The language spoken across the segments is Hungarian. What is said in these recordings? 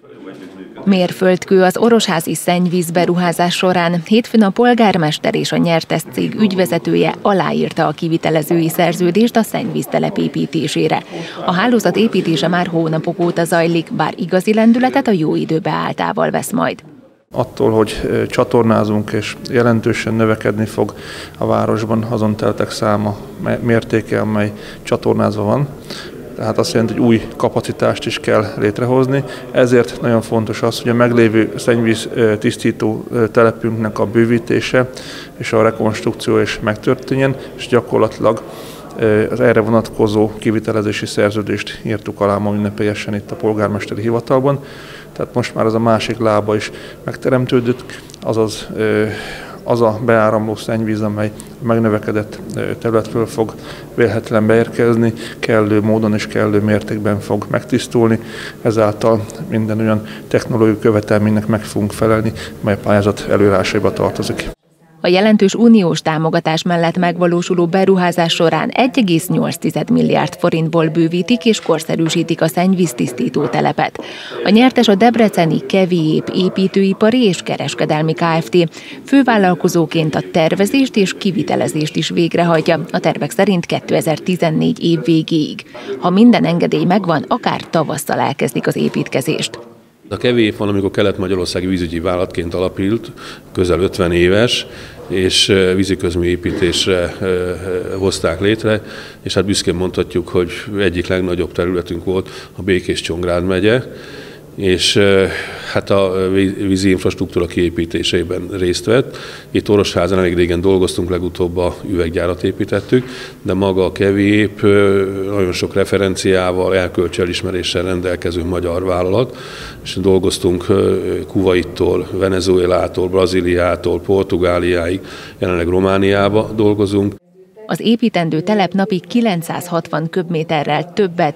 Mérföldkő az orosházi szennyvíz beruházás során. Hétfőn a polgármester és a nyertes cég ügyvezetője aláírta a kivitelezői szerződést a szennyvíztelep építésére. A hálózat építése már hónapok óta zajlik, bár igazi lendületet a jó idő beálltával vesz majd. Attól, hogy csatornázunk és jelentősen növekedni fog a városban azon teletek száma, mértéke, amely csatornázva van. Tehát azt jelenti, hogy új kapacitást is kell létrehozni. Ezért nagyon fontos az, hogy a meglévő szennyvíz tisztító telepünknek a bővítése és a rekonstrukció is megtörténjen, és gyakorlatilag az erre vonatkozó kivitelezési szerződést írtuk alá ma ünnepélyesen itt a polgármesteri hivatalban. Tehát most már az a másik lába is megteremtődött, azaz az a beáramló szennyvíz, amely megnövekedett területről fog vélhetően beérkezni, kellő módon és kellő mértékben fog megtisztulni, ezáltal minden olyan technológiai követelménynek meg fogunk felelni, mely pályázat előírásaiba tartozik. A jelentős uniós támogatás mellett megvalósuló beruházás során 1,8 milliárd forintból bővítik és korszerűsítik a szennyvíztisztító telepet. A nyertes a debreceni Keviép építőipari és kereskedelmi Kft. Fővállalkozóként a tervezést és kivitelezést is végrehajtja, a tervek szerint 2014 év végéig. Ha minden engedély megvan, akár tavasszal elkezdik az építkezést. A Keviép van, amikor kelet-magyarországi vízügyi vállalatként alapult, közel 50 éves, és víziközműépítésre hozták létre, és hát büszkén mondhatjuk, hogy egyik legnagyobb területünk volt a Békés-Csongrád megye, és hát a vízi infrastruktúra kiépítésében részt vett. Itt Orosházán elég régen dolgoztunk, legutóbb a üveggyárat építettük, de maga a Keviép nagyon sok referenciával, erkölcsi elismeréssel rendelkező magyar vállalat, és dolgoztunk Kuvaittól, Venezuelától, Brazíliától, Portugáliáig, jelenleg Romániába dolgozunk. Az építendő telep napi 960 köbméterrel többet,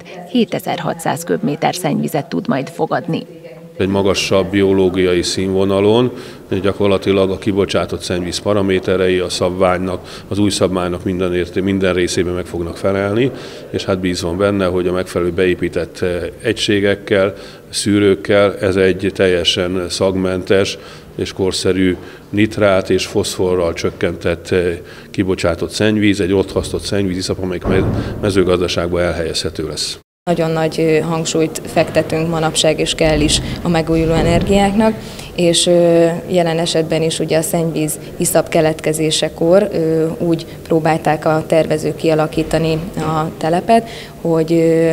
7600 köbméter szennyvizet tud majd fogadni. Egy magasabb biológiai színvonalon, gyakorlatilag a kibocsátott szennyvíz paraméterei a szabványnak, az új szabványnak minden részében meg fognak felelni, és hát bízom benne, hogy a megfelelő beépített egységekkel, szűrőkkel ez egy teljesen szagmentes és korszerű nitrát és foszforral csökkentett kibocsátott szennyvíz, egy otthaasztott szennyvíziszap, amelyik mezőgazdaságban elhelyezhető lesz. Nagyon nagy hangsúlyt fektetünk manapság, és kell is a megújuló energiáknak, és jelen esetben is ugye a szennyvíz iszap keletkezésekor úgy próbálták a tervezők kialakítani a telepet, hogy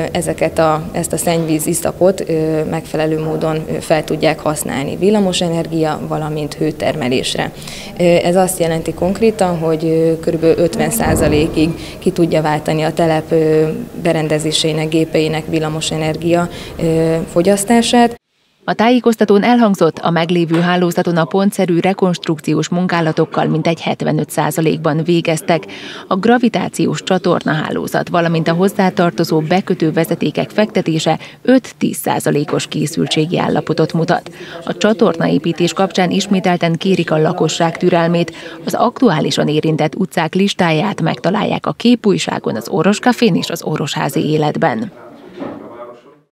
ezt a szennyvíz iszapot megfelelő módon fel tudják használni villamosenergia, valamint hőtermelésre. Ez azt jelenti konkrétan, hogy kb. 50%-ig ki tudja váltani a telep berendezéseinek, gépeinek villamosenergia fogyasztását. A tájékoztatón elhangzott, a meglévő hálózaton a pontszerű rekonstrukciós munkálatokkal mintegy 75%-ban végeztek. A gravitációs csatornahálózat, valamint a hozzátartozó bekötő vezetékek fektetése 5-10%-os készültségi állapotot mutat. A csatornaépítés kapcsán ismételten kérik a lakosság türelmét, az aktuálisan érintett utcák listáját megtalálják a képújságon, az Oroskafén és az Orosházi Életben.